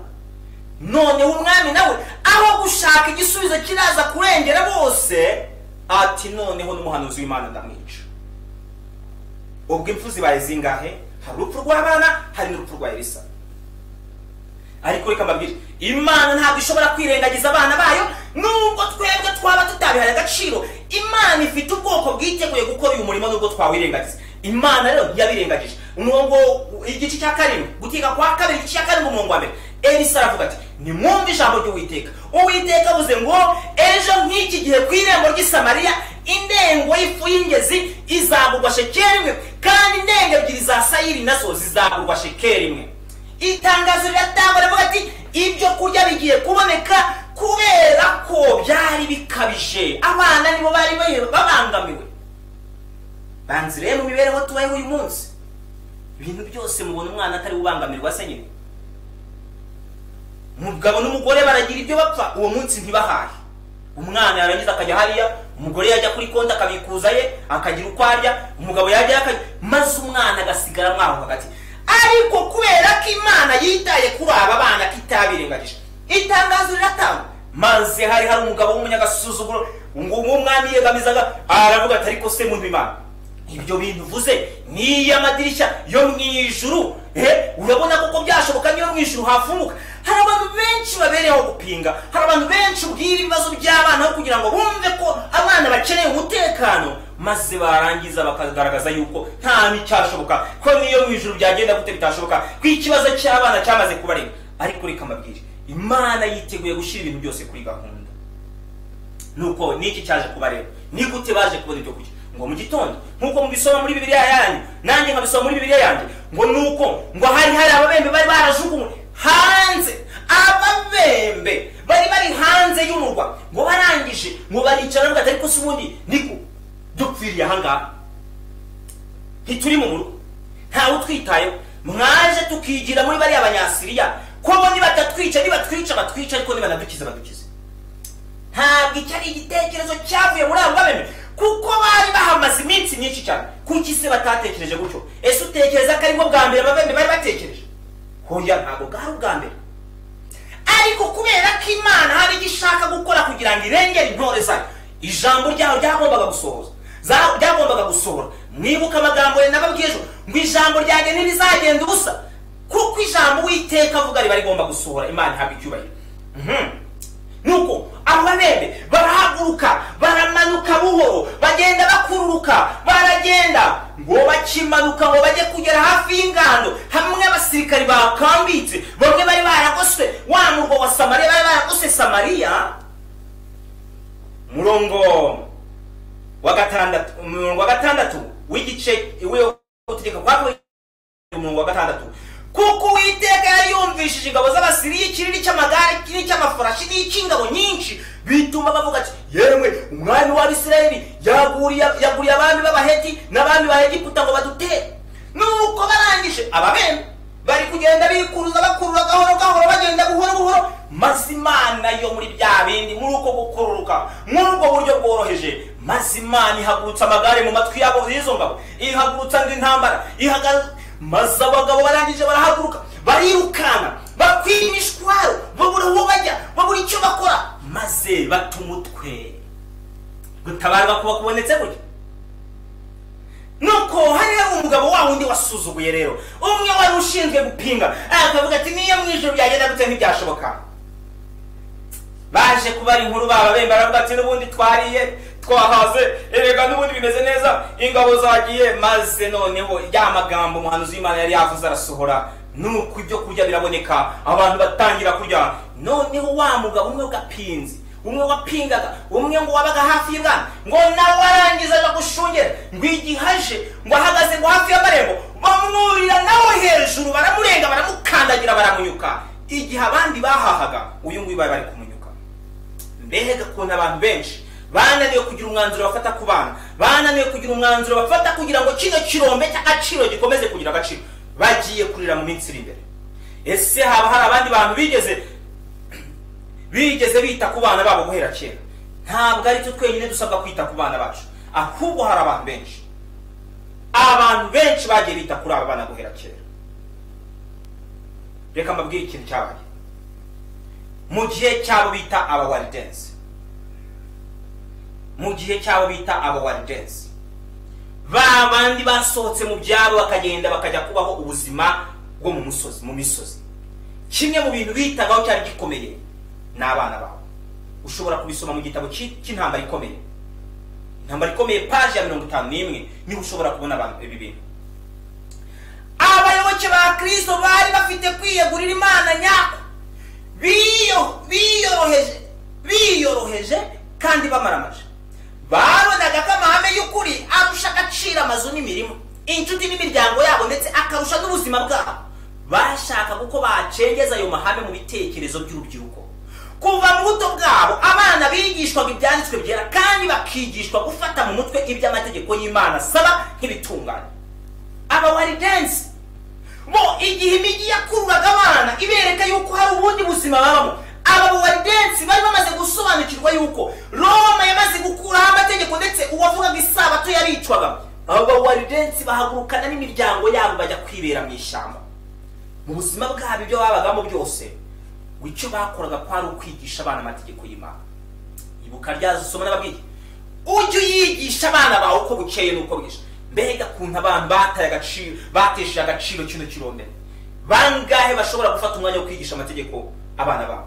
None umwami nawe aho gushaka igisubizo kiraza kurengera bose, ati ati noneho n'umuhanuzi w'Imana ndamwica. Ubwo impfu zibaye zingahe? Hari urupfu rw'abana, hari n'urupfu rwa Elisa. Ariko reka mbabwire, Imana ntabwo ishobora kwirengagiza abana bayo, nubwo twebwe twaba tutabihaye agaciro. Imana ifite ubwoko bwiteguye gukora uyu murimo nubwo twawirengagiza. Imana rero yabirengagije. Umurongo igice cya karindwi gutika kwa kabiri igice cya karindwi umurongo wa mbere, Elisa aravuga ati nimwumve ijambo ry'Uwiteka. Uwiteka avuze ngo ejo nk'iki gihe ku irembo ry'i Samariya indengo y'ifu y'ingezi izagurwa shekeli imwe, kandi indengo ebyiri za sayiri nazo zizagurwa shekeli imwe. Itangazo riratangwa rivuga ati ibyo kurya bigiye kuboneka kubera ko byari bikabije, abana nibo bari babangamiwe. Banzi rero mu mibereho tubayeho uyu munsi, ibintu byose mubona umwana atari ubangamirwa se nyine. Umugabo n'umugore baragira ibyo bapfa, uwo munsi ntibahaye. Umwana yarangiza akajya hariya, umugore yajya kuri konti akabikuza ye, akagira uko arya, umugabo yajya akajya, maze umwana agasigara mwaho hagati. Ariko kubera ko Imana yitaye kuri aba bana kitabirengagije, itangazo riratangwa. Maze hari hari umugabo w'umunyagasuzuguro, ngo umwami yegamizaga, aravuga ati ariko se muntu Imana, ibyo bintu uvuze ni y'amadirishya yo mu ijuru, eh urabona koko byashoboka niyo mu ijuru hafunguka? Hari abantu benshi babereho gupinga, hari abantu benshi ubwira ibibazo by'abana kugira ngo bumve ko abana bakeneye umutekano, maze barangiza bakagaragaza yuko nta n'icyashoboka, ko niyo mu ijuru byagenda gute bitashoboka, ko ikibazo cy'abana cyamaze kubarenga. Ariko reka mbabwire, Imana yiteguye gushyira ibintu byose kuri gahunda. Nuko niki cyaje kuba rero? Ni gute baje kubona ibyo kurya? Ngo mu gitondo nkuko mubisoma muri Bibiliya yanyu, nanjye nkabisoma muri Bibiliya yanjye, ngo nuko ngo hari hari ababembe bari barajugunywe hanze. Ababembe bari bari hanze y'umurwa, ngo barangije ngo baricara ngo atari ko subundi niko dupfiriye ahangaha, ntituri mu murugo, ntawe utwitayeho, mwaje tukigira muri bari abanyasiriya ko bo nibatatwica nibatwica batwica, ariko nibanadukiza badukize. Ntabwo icyo ari igitekerezo cyavuye muri abo babembe, kuko bari bahamaze iminsi myinshi cyane. Kuki se batatekereje gutyo? Ese utekereza ko ari bwo bwa mbere ababembe bari batekereje? Hoya, ntabwo bwari ubwa mbere. Ariko kubera ko Imana hari igishaka gukora kugira ngo irengere intore zayo, ijambo ryaho ryagombaga gusohoza, ryagombaga gusohora. Mwibuka amagambo ye nababwiye ejo ngo ijambo ryanjye ntirizagenda ubusa, kuko ijambo Uwiteka avuga riba rigomba gusohora. Imana ihabwa icyubahiro. Mhm. Nuko ababembe barahaguruka, baramanuka buhoro, bagenda bakururuka, baragenda ngo bakimanuka ngo bajye kugera hafi y'ingando, hamwe abasirikari bakambitse, bamwe bari baragoswe wa murwa wa Samariya, bari baragose Samariya. Murongo wa gatandatu, murongo wa gatandatu w'igice iwe utegeka kwa murongo wa gatandatu, kuko Uwiteka yari yumvishije ingabo z'Abasiriya ikiriri cy'amagare kiri cy'amafarashi n'icy'ingabo nyinshi, bituma bavuga ati yemwe umwami w'Abisirayeli yaguriye yaguriye abami b'Abaheti n'abami ba Egiputa ngo badutere. Nuko barangije ababembe bari kugenda bikuruza bakurura gahoro gahoro, bagenda buhoro buhoro, maze Imana yo muri bya bindi, muri uko gukururuka, muri ubwo buryo bworoheje, maze Imana ihagurutsa amagare mu matwi yabo y'izo ngabo, ihagurutsa n'intambara ihagaze. Maze abagabo barangije barahaguruka, barirukana, bakwiye imishwaro, babura aho bajya, babura icyo bakora, maze bata umutwe. Gutabarwa kuba kubonetse gutya. Nuko hari umugabo wa wundi wasuzuguye rero, umwe wari ushinzwe gupinga, akavuga ati niyo mu ijuru byagenda gute ntibyashoboka. Baje kubara inkuru bababembe, baravuga ati n'ubundi twariye twahaze, erega n'ubundi bimeze neza, ingabo zagiye. Maze noneho ya magambo umuhanuzi w'Imana yari yavuze arasohora, nuko ibyo kurya biraboneka, abantu batangira kurya. Noneho wa mugabo umwe ugapinze, umwe wapingaga, umwe ngo wabaga hafi y'ibwami, ngo nawe arangizaga gushungera, ngo igihaje ngo ahagaze ngo hafi y'amarembo, bamwurira nawe hejuru, baramurenga baramukandagira baramunyuka. Igihe abandi bahahaga, uyu nguyu bari bari kumunyuka. Mbega kuntu abantu benshi bananiwe kugira umwanzuro bafata ku bana, bananiwe kugira umwanzuro bafata kugira ngo kino kirombe cy'agaciro gikomeze kugira agaciro, bagiye kurira mu minsi iri imbere. Ese haba hari abandi bantu bigeze bigeze bita ku bana babo guhera kera? Ntabwo ari twe twenyine dusabwa kwita ku bana bacu, ahubwo hari abantu benshi, abantu benshi bagiye bita kuri aba bana guhera kera. Reka mbabwire ikintu cyabaye mu gihe cyabo bita aba waridense. mu gihe cyabo bita abawaridensi, ba bandi basohotse mu byabo bakagenda bakajya kubaho ubuzima bwo mu musozi mu misozi. Kimwe mu bintu bitagaho cyari gikomeye n'abana bawe. Ushobora kubisoma mu gitabo cy'intambara ikomeye, intambara ikomeye page ya mirongo itanu n'imwe, niho ushobora kubona abantu ibi bintu. Abayoboke ba Kristo bari bafite kwiyegurira Imana nyako, biyo biyoroheje biyoroheje kandi bamaramaje. Babonaga ko amahame y'ukuri arusha agaciro amazu n'imirimo, inshuti n'imiryango yabo, ndetse akarusha n'ubuzima bwabo. Bashaka kuko bacengeza ayo mahame mu bitekerezo by'urubyiruko. Kuva mu buto bwabo abana bigishwaga ibyanditswe byera kandi bakigishwa gufata mu mutwe iby'amategeko y'Imana saba nk'ibitunganye. Abawaridensi bo igihe imigi yakururaga abana ibereka yuko hari ubundi buzima babamo, abawaridensi bari bamaze gusobanukirwa yuko Roma yamaze gukuraho amategeko ndetse uwavugaga isabato yaricwaga. Abawaridensi bahagurukana n'imiryango yabo bajya kwibera mu ishyamba. Mu buzima bwabo ibyo babagamo byose, icyo bakoraga kwari ukwigisha abana amategeko y'Imana. Ibuka ryazo somo n'ababwiye, ujye uyigisha abana bawe uko bukeye n'uko bwije. Mbega kuntu abantu bataye agaciro, batesheje agaciro kino kirombe. Bangahe bashobora gufata umwanya wo kwigisha amategeko abana babo?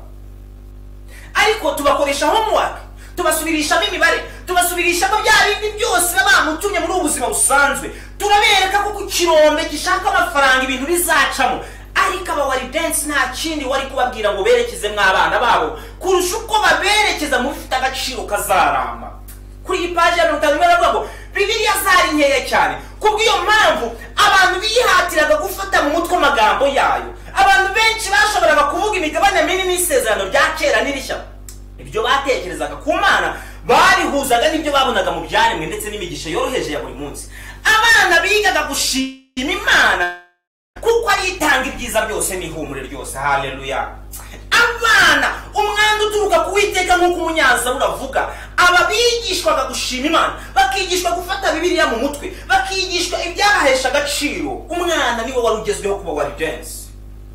Ariko tubakoresha homework, tubasubirishamo imibare, tubasubirishamo bya bindi byose bamutumye muri ubuzima busanzwe. Turabereka ko ku kirombe gishaka amafaranga ibintu bizacamo. Ariko abawaridensi nta kindi wari kubabwira ngo berekeze mw'abana babo kurusha uko baberekeza mu bifite agaciro kazaramba. Kuri iyi page ya mirongo itanu baravuga ngo Bibiliya zari nkeya cyane, kubw'iyo mpamvu abantu bihatiraga gufata mu mutwe amagambo yayo. Abantu benshi bashoboraga kuvuga imigabane minini y'isezerano rya kera n'irishya. Ibyo batekerezaga ku Mana barihuzaga n'ibyo babonaga mu byaremwe ndetse n'imigisha yoroheje ya buri munsi. Abana bigaga gushima Imana kuko ayitanga ibyiza byose n'ihumure ryose. Haleluya. Abana umwanda uturuka ku Uwiteka nk'uko umunyazaburi avuga. Aba bigishwaga gushima Imana, bakigishwa gufata Bibiliya mu mutwe, bakigishwa ibyabahesha agaciro. Umwana niwe wari ugezweho kuba waridensi.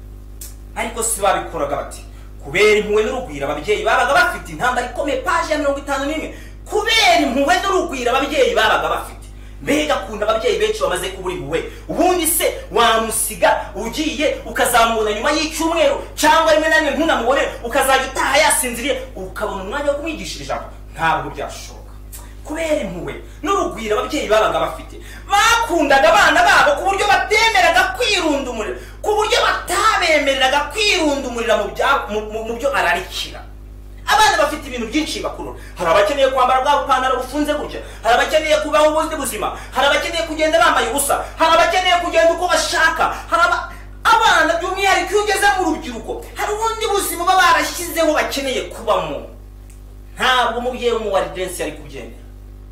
Ariko si babikoraga bati kubera impuhwe n'urugwiro ababyeyi babaga bafite. Intambara ikomeye page ya mirongo itanu n'imwe, kubera impuhwe n'urugwiro ababyeyi babaga bafite. Mbega kunda ababyeyi benshi bamaze kubura impuhwe. Ubundi se wamusiga ugiye ukazamubona nyuma y'icyumweru cyangwa rimwe na rimwe ntunamubone, ukazajya utaha yasinziriye ukabona umwanya wo kumwigisha ijambo? Ntabwo byashoboka. Kubera impuhwe n'urugwiro ababyeyi babaga bafite, bakundaga abana babo ku buryo batemeraga kwirunda umuriro, ku buryo batabemereraga kwirunda umuriro mu byo ararikira. Abana bafite ibintu byinshi bakurura. Hari abakeneye kwambara bwa bupantaro bufunze gutya, hari abakeneye kubaho ubundi buzima, hari abakeneye kugenda bambaye ubusa, hari abakeneye kugenda uko bashaka. Hari abana by'umwihariko iyo ugeze mu rubyiruko hari ubundi buzima baba barashyizeho bakeneye kubamo. Ntabwo umubyeyi w'umuwaridensi yari kubyemera.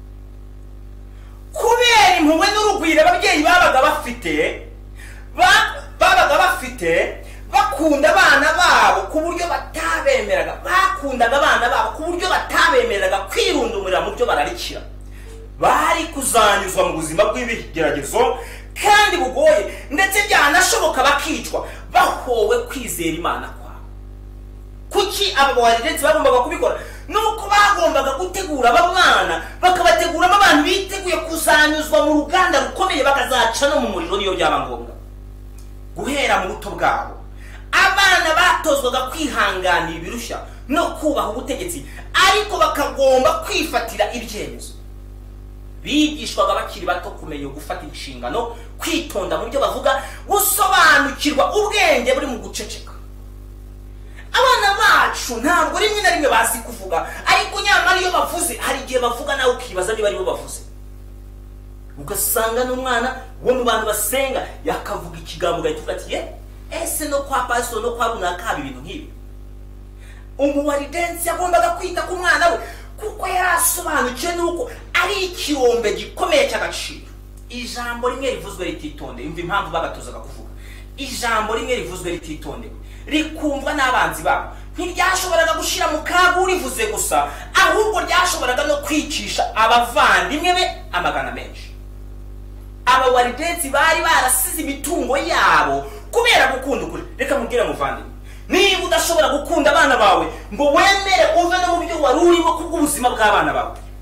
Kubera impuhwe n'urugwiro ababyeyi babaga bafite, babaga bafite bakunda abana babo ku buryo batabemeraga, bakundaga abana babo ku buryo batabemereraga kwirunda umuriro mu byo bararikira. Bari kuzanyuzwa mu buzima bw'ibigeragezo kandi bugoye, ndetse byanashoboka bakicwa bahowe kwizera Imana kwabo. Kuki aba bawaridensi bagombaga kubikora? Nuko bagombaga gutegura aba bana, bakabateguramo abantu biteguye kuzanyuzwa mu ruganda rukomeye bakazaca no mu muriro niyo byaba ngombwa. Guhera mu buto bwabo abana batozwaga kwihanganira ibirushya no kubaha ubutegetsi, ariko bakagomba kwifatira ibyemezo. Bigishwaga bakiri bato kumenya gufata inshingano, kwitonda mu byo bavuga, gusobanukirwa ubwenge buri mu guceceka. Abana bacu ntabwo rimwe na rimwe bazi kuvuga, ariko nyamara iyo bavuze hari igihe bavuga nawe ukibaza niba aribo bavuze. Ugasanga n'umwana wo mu bantu basenga yakavuga ikigambo gahita ati ye ese no kwa pastor no kwa runaka haba ibintu nk'ibi. Umuwaridensi yagombaga kwita ku mwana we kuko yarasobanukiwe nuko ari ikirombe gikomeye cy'agaciro. Ijambo rimwe rivuzwe rititonde, imva impamvu bagatozaga kuvuga. Ijambo rimwe rivuzwe rititonde rikumva n'abanzi babo, ntiryashoboraga gushira mu kaga urivuze gusa, ahubwo ryashoboraga no kwicisha abavandimwe be amagana menshi. Abawaridensi bari barasize imitungo yabo kubera gukunda ukuri. Reka mubwire muvandimwe, niba udashobora gukunda abana bawe ngo wemere uve no mu byo wari urimo kubw'ubuzima bw'abana bawe,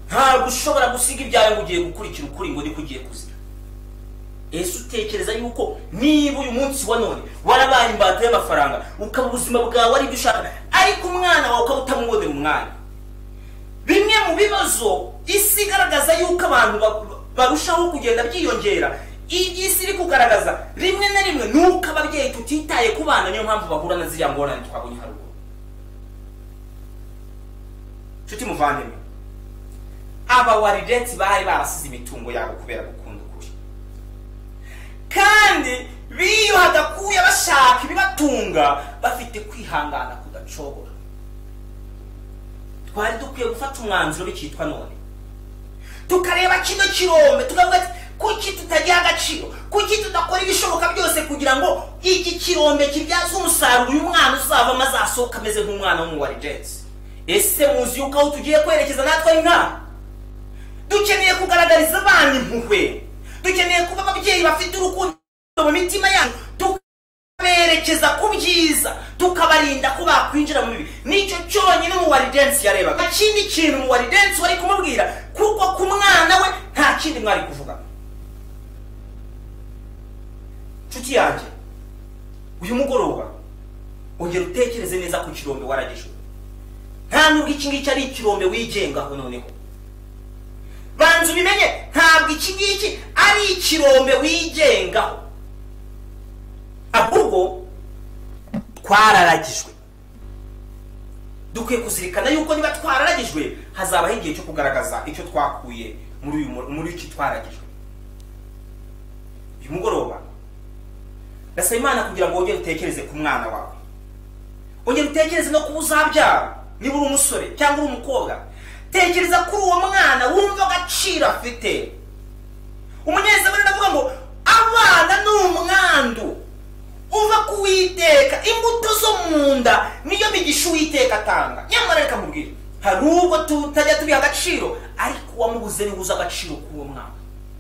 ntabwo ushobora gusiga ibyawe ngo ugiye gukurikira ukuri ngo niko ugiye kuzira. Ese utekereza yuko niba uyu munsi wa none warabaye imbata y'amafaranga ukaba ubuzima bwawe ari ibyo ushaka ariko umwana wawe ukaba utamubonera umwanya? Bimwe mu bibazo isi igaragaza yuko abantu barushaho kugenda byiyongera, isi iri kugaragaza rimwe na rimwe nuko ababyeyi tutitaye ku bana, niyo mpamvu bahura na ziriya ngorane twabonye haruguru. Nshuti muvandimwe, aba warideti bari barasize imitungo yabo kubera gukunda ukuri, kandi biyuhaga kuya bashaka ibibatunga bafite kwihangana kudacogora. Twari dukwiye gufata umwanzuro bikitwa none tukareba kino kirombe tukavuga ati kuki tutagira agaciro, kuki tudakora ibishoboka byose kugira ngo iki kirombe kibyaze umusaruro uyu mwana uzavamo azasohoka ameze nk'umwana wo mu warideti. Ese muzi yuko aho tugiye kwerekeza natwe nka dukeneye kugaragariza abana impuhwe, dukeneye kuba ababyeyi bafite urukundo mu mitima yabo, tukaberekeza ku byiza, tukabarinda ko bakwinjira mu bibi. Nicyo cyonyine mu warideti yarebaga. Ikindi kintu mu warideti wari kumubwira kuko ku mwana we nta kindi mwari kuvuga. Nshuti yanjye, uyu mugoroba ongera utekereze neza ku kirombe waragijwe. Nta nubwo iki ngiki ari ikirombe wigengaho noneho. Banza ubimenye, ntabwo iki ngiki ari ikirombe wigengaho, ahubwo twararagijwe. Dukwiye kuzirikana yuko niba twararagijwe hazabaho igihe cyo kugaragaza icyo twakuye muri uyu muri iki twaragijwe. Uyu mugoroba ndasaba Imana kugira ngo wongere utekereze ku mwana wawe, wongere utekereze no kuba uzabyara. Niba uri umusore cyangwa uri umukobwa, tekereza kuri uwo mwana, wumva agaciro afite. Umunyezaburi ndavuga ngo abana ni umwandu uva ku Uwiteka, imbuto zo mu nda niyo migisha Uwiteka atanga. Nyamara reka mubwire, hari ubwo tutajya tubiha agaciro, ariko uwamubuze niwe uzi agaciro k'uwo mwana.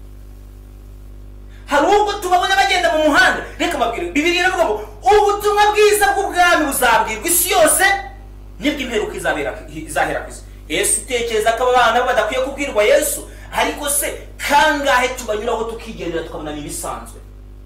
Hari ubwo tubabona bagenda mu muhanda, reka mabwire, Bibiliya iravuga ngo ubutumwa bwiza bw'ubwami buzabwirwa isi yose nibwo imperuka izahera ku isi. Yesu utekereza ko abana badakwiye kubwirwa Yesu, ariko se kangahe tubanyuraho tukigendera tukabona n'ibisanzwe?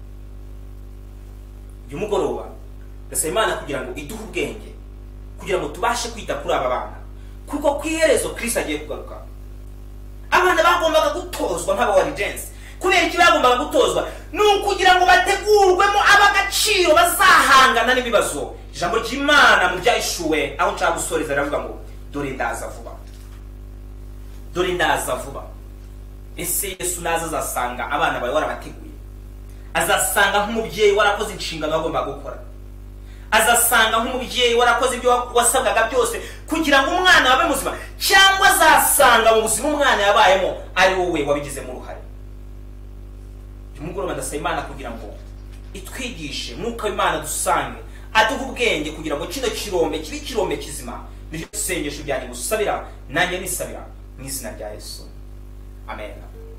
Uyu mugoroba ndasaba Imana kugira ngo iduhe ubwenge kugira ngo tubashe kwita kuri aba bana, kuko ku iherezo Kristo agiye kugaruka. Abana bagombaga gutozwa nk'aba warideti. Kubera iki bagombaga gutozwa? Ni ukugira ngo bategurwemo abagaciro bazahangana n'ibibazo. Ijambo ry'Imana mu byahishuwe aho nshaka gusoreza riravuga ngo dore ndaza vuba, dore ndaza vuba. Ese Yesu naza azasanga abana bawe warabateguye? Azasanga nk'umubyeyi warakoze inshingano agomba gukora? Azasanga nk'umubyeyi warakoze ibyo wasabwaga byose kugira ngo umwana wabe muzima? Cyangwa azasanga mu buzima umwana yabayemo ari wowe wabigizemo uruhare? Uyu mugoroba ndasaba Imana kugira ngo itwigishe, Mwuka w'Imana dusange aduha ubwenge kugira ngo kino kirombe kibe kirombe kizima. Niryo sengesho ryanjye gusabira, nanjye nisabira mu izina rya Yesu, amen.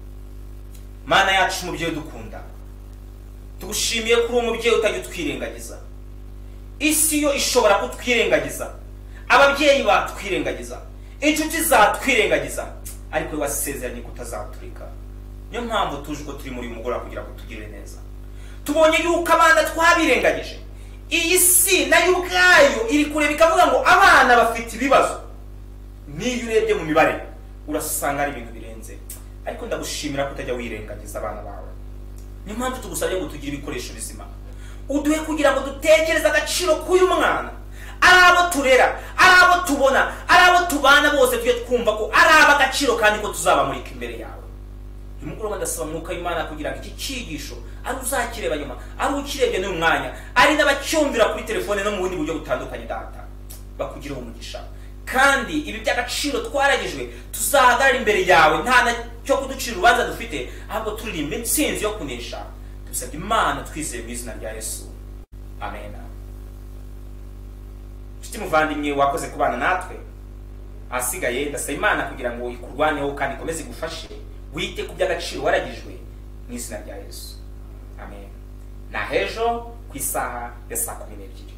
Mana yacu, umubyeyi dukunda, tugushimiye kuri uwo mubyeyi utajya utwirengagiza. Isi yo ishobora kutwirengagiza, ababyeyi batwirengagiza, inshuti zatwirengagiza, ariko wasezeranye kutazaturika. Niyo mpamvu tuje ko turi muri uyu mugoroba kugira ngo tugire neza. Tubonye yuko abana twabirengagije, iyi si nayo ubwayo iri kureba ikavuga ngo abana bafite ibibazo. Niyo urebye mu mibare urasanga ari ibintu birenze, ariko ndagushimira kutajya wirengagiza abana bawe. Niyo mpamvu tugusabye ngo tugire ibikoresho bizima, uduhe kugira ngo dutekereze agaciro k'uyu mwana. Ari abo turera, ari abo tubona, ari abo tubana, bose tujye twumva ko ari ab'agaciro kandi ko tuzabamurika imbere yawe. Uyu mugoroba ndasaba Mwuka w'Imana kugira ngo iki cyigisho ari uzakireba nyuma, ari ukirebye n'uyu mwanya, ari n'abacyumvira kuri telefone no mu bundi buryo butandukanye, data bakugira umugisha. Kandi ibi by'agaciro twaragijwe tuzahagarara imbere yawe nta cyo kuducira urubanza dufite, ahubwo turirimba intsinzi yo kunesha. Tubisabye Imana twizeye mu izina rya Yesu, amen. Nshuti muvandimwe wakoze kubana natwe, ahasigaye ndasaba Imana kugira ngo ikurwaneho kandi ikomeze igufashe wite ku by'agaciro waragijwe mu izina rya Yesu, amen. Na hejo ku isaha ya saa kumi n'ebyiri.